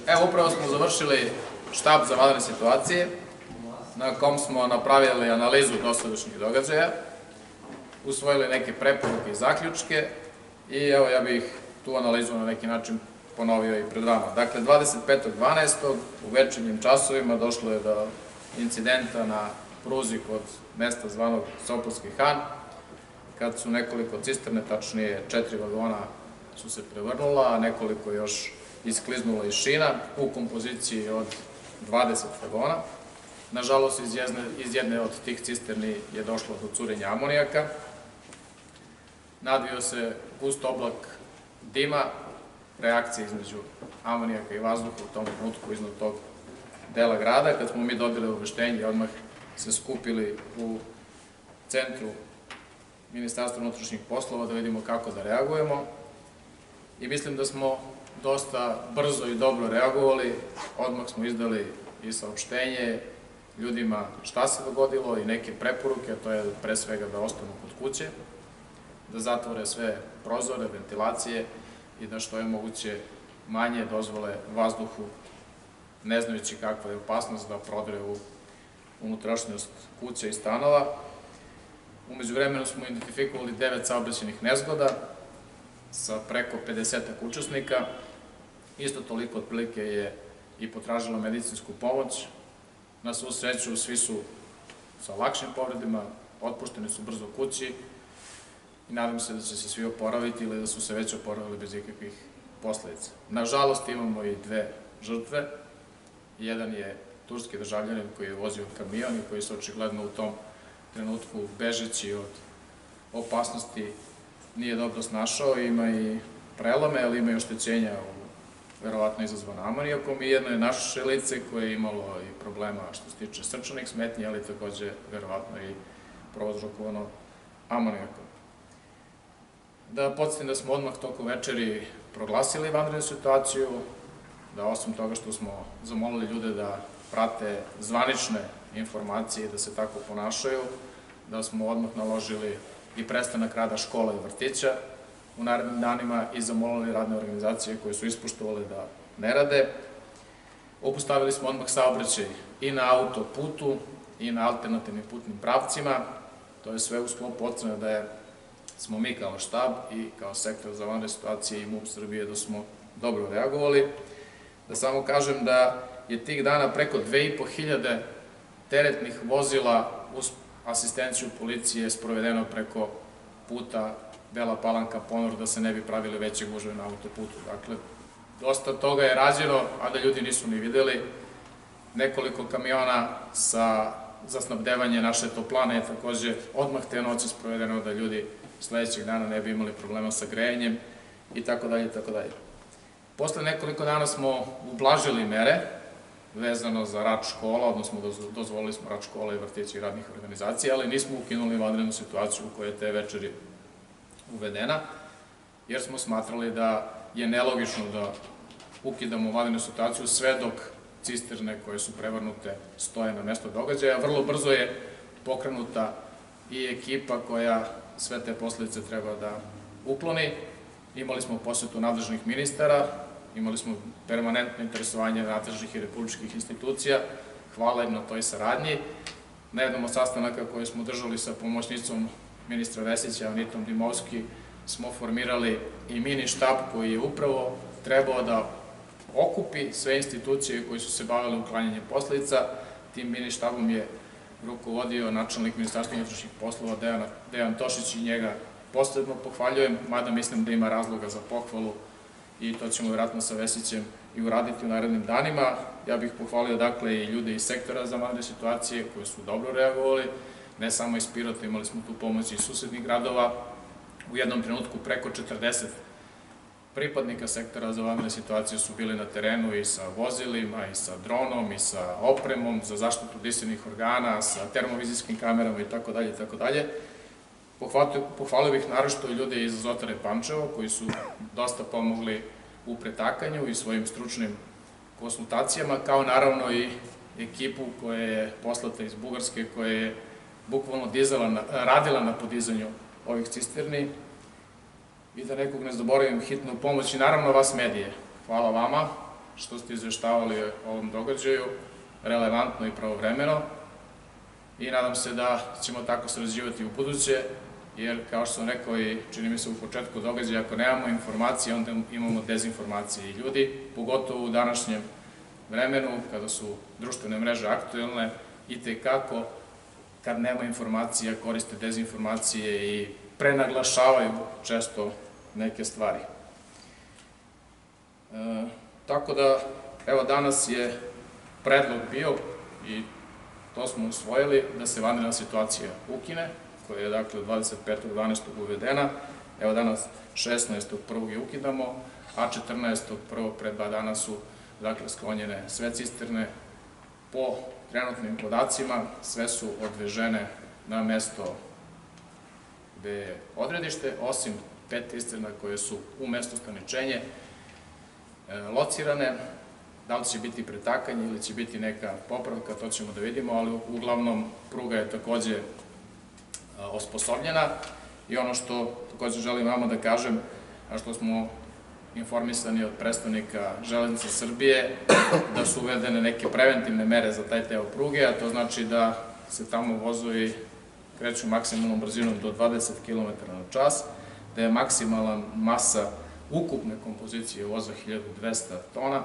Evo, upravo smo završili štab za vanredne situacije, na kom smo napravili analizu dosadašnjih događaja, usvojili neke preporuke i zaključke i evo, ja bih tu analizu na neki način ponovio i pred vama. Dakle, 25.12. u večernjim časovima došlo je do incidenta na pruzi kod mesta zvanog Sopotski Han, kad su nekoliko cisterne, tačnije 4 vagona su se prevrnula, a nekoliko još iskliznulo iz šina u kompoziciji od 20 vagona. Nažalost, iz jedne od tih cisterni je došlo do curenja amonijaka. Nadvio se gust oblak dima, reakcija između amonijaka i vazduha u tom trenutku iznad tog dela grada. Kad smo mi dobili obaveštenje, odmah se skupili u centru Ministarstva unutrašnjih poslova da vidimo kako da reagujemo. I mislim da smo dosta brzo i dobro reagovali. Odmah smo izdali i saopštenje ljudima šta se dogodilo i neke preporuke, a to je pre svega da ostanu kod kuće, da zatvore sve prozore, ventilacije i da što je moguće manje dozvole vazduhu, ne znajući kakva je opasnost da prodre u unutrašnjost kuća i stanova. Umeđu vremenu smo identifikovali 9 saobraćajnih nezgoda sa preko 50 učesnika. Isto toliko otprilike je i potražilo medicinsku pomoć. Na svu sreću, svi su sa lakšim povredima, otpušteni su brzo kući i nadam se da će se svi oporaviti ili da su se već oporavili bez ikakvih posledica. Nažalost, imamo i 2 žrtve. Jedan je turski državljanin koji je vozio kamion i koji se očigledno u tom trenutku, bežeći od opasnosti, nije dobro snašao, ima i prelome, ali ima i oštećenja, verovatno izazvana amonijakom, i jedno je naše lice koje je imalo i problema što se tiče srčanih smetnji, ali takođe verovatno i prouzrokovano amonijakom. Da podsjetim da smo odmah tokom večeri proglasili vanrednu situaciju, da osim toga što smo zamolili ljude da prate zvanične informacije i da se tako ponašaju, da smo odmah naložili i prestanak rada škola i vrtića u narednim danima i zamolili radne organizacije koje su ispoštovali da ne rade. Obustavili smo odmah saobraćaj i na autoputu i na alternativnim putnim pravcima. To je sve u sklopu ocene da smo mi kao štab i kao sektor za vanredne situacije i MUP Srbije da smo dobro reagovali. Da samo kažem da je tih dana preko 2500 teretnih vozila uz asistenciju policije sprovedeno preko puta Bela Palanka-Ponor da se ne bi pravili veće gužve na autoputu. Dakle, dosta toga je rađeno, a da ljudi nisu ni videli. Nekoliko kamiona za snabdevanje naše toplane je takođe odmah te noći sprovedeno da ljudi sledećeg dana ne bi imali problema sa grejanjem i tako dalje i tako dalje. Posle nekoliko dana smo ublažili mere vezano za rad škola, odnosno dozvolili smo rad škola i vrtića i radnih organizacija, ali nismo ukinuli vanrednu situaciju u kojoj je te večeri uvedena, jer smo smatrali da je nelogično da ukidamo vanrednu situaciju sve dok cisterne koje su prevrnute stoje na mesto događaja. Vrlo brzo je pokrenuta i ekipa koja sve te posledice treba da ukloni. Imali smo posetu nadležnih ministara, imali smo permanentno interesovanje nadležnih i republičkih institucija. Hvala im na toj saradnji. Na jednom od sastanaka koje smo držali sa pomoćnicom ministra Vesića, Anitom Dimovski, smo formirali i mini štab koji je upravo trebao da okupi sve institucije koje su se bavile uklanjanjem posledica. Tim mini štabom je rukovodio načelnik Ministarstva unutrašnjih poslova Dejan Tošić i njega posebno pohvaljujem, mada mislim da ima razloga za pohvalu i to ćemo vjerojatno sa Vesićem i uraditi u narednim danima. Ja bih pohvalio dakle i ljude iz sektora za vanredne situacije koji su dobro reagovali, ne samo iz Pirota, imali smo tu pomoć iz susednih gradova. U jednom trenutku preko 40 pripadnika sektora za vanredne situacije su bili na terenu i sa vozilima, i sa dronom, i sa opremom za zaštitu disajnih organa, sa termovizijskim kamerama itd. Pohvalio bih naročito i ljude iz Azotare Pančevo koji su dosta pomogli u pretakanju i svojim stručnim konsultacijama, kao naravno i ekipu koja je poslata iz Bugarske, koja je bukvalno radila na podizanju ovih cisterni. I da nekog ne zaboravim, hitnu pomoć i naravno vas medije. Hvala vama što ste izveštavali o ovom događaju, relevantno i pravovremeno, i nadam se da ćemo tako sarađivati u buduće, jer kao što sam rekao i čini mi se u početku događaja, ako nemamo informacije, onda imamo dezinformacije, i ljudi, pogotovo u današnjem vremenu, kada su društvene mreže aktuelne, i tekako, kad nema informacija, koriste dezinformacije i prenaglašavaju često neke stvari. Tako da, evo, danas je predlog bio, i to smo usvojili, da se vanredna situacija ukine, koja je, dakle, 25.12. uvedena. Evo, danas 16.1. je ukidamo, a 14.1. pre 2 dana su, dakle, sklonjene sve cisterne. Po trenutnim podacima, sve su odvežene na mesto gde je odredište, osim 5 cisterna koje su u mesto staničenje locirane. Da li će biti pretakanje ili će biti neka popravka, to ćemo da vidimo, ali uglavnom pruga je takođe osposobljena. I ono što takođe želim vama da kažem, a što smo informisani od predstavnika Železnica Srbije, da su uvedene neke preventivne mere za taj deo pruge, a to znači da se tamo vozovi kreću maksimalnom brzinom do 20 km/h, da je maksimalna masa ukupne kompozicije voza 1200 tona.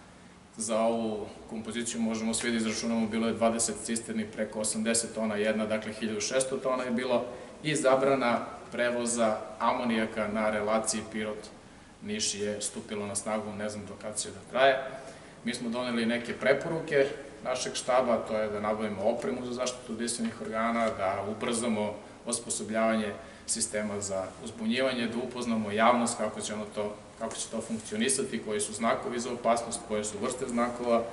Za ovu kompoziciju možemo svi da izračunamo, bilo je 20 cisterni preko 80 tona jedna, dakle 1600 tona je bilo, i zabrana prevoza amonijaka na relaciji Pirot-Niš je stupilo na snagu, ne znam do kada će da traje. Mi smo doneli neke preporuke našeg štaba, to je da nabavimo opremu za zaštitu disajnih organa, da ubrzamo osposobljavanje sistema za uzbunjivanje, da upoznamo javnost kako će to funkcionisati, koji su znakovi za opasnost, koje su vrste znakova,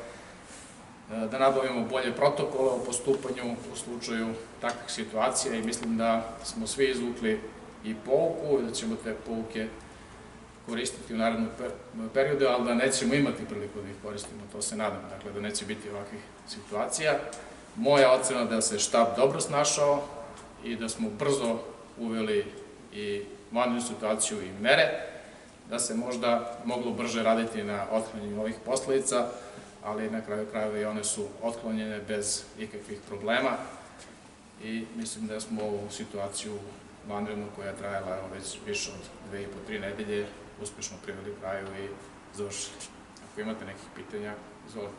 da nabavimo bolje protokole o postupanju u slučaju takvih situacija, i mislim da smo svi izvukli i pouku i da ćemo te pouke koristiti u narednom periodu, ali da nećemo imati priliku da ih koristimo, to se nadam, dakle da neće biti ovakvih situacija. Moja ocena da se štab dobro snašao i da smo brzo uveli i vanrednu situaciju i mere, da se možda moglo brže raditi na otklanjanju ovih posledica, ali na kraju krajeva i one su otklonjene bez ikakvih problema, i mislim da smo ovu situaciju vanrednu, koja je trajala već više od 2,5-3 nedelje, uspešno priveli kraju i završili. Ako imate nekih pitanja, izvolite.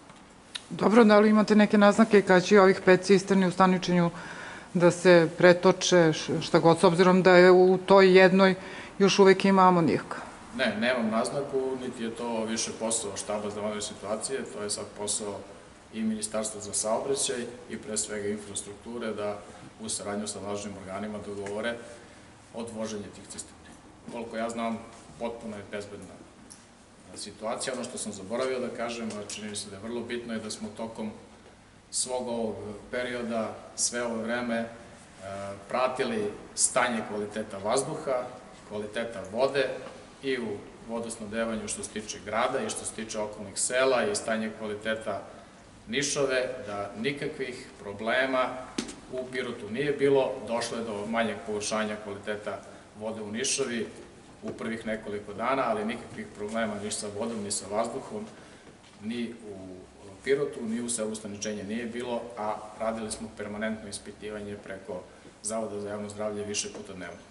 Dobro, da li imate neke naznake kada će ovih 5 cisterni u staničenju da se pretoče, šta god, s obzirom da je u toj jednoj još uvek ima amonijaka? Ne, nemam naznaku, niti je to više posao štaba za vanredne situacije, to je sad posao i Ministarstva za saobraćaj i pre svega infrastrukture, da u saradnju sa nadležnim organima dogovore odvoženje tih cisterni. Koliko ja znam, potpuno je bezbedna situacija. Ono što sam zaboravio da kažem, a čini mi se da je vrlo bitno, je da smo tokom svog ovog perioda, sve ovo vreme, pratili stanje kvaliteta vazduha, kvaliteta vode i u vodosnabdevanju što se tiče grada i što se tiče okolnih sela, i stanje kvaliteta Nišove, da nikakvih problema u Pirotu nije bilo. Došlo je do manjeg pogoršanja kvaliteta vode u Nišovi u prvih nekoliko dana, ali nikakvih problema ni sa vodom, ni sa vazduhom, ni u Pirotu, ni u selu Staničenje nije bilo, a radili smo permanentno ispitivanje preko Zavoda za javno zdravlje više puta dnevno.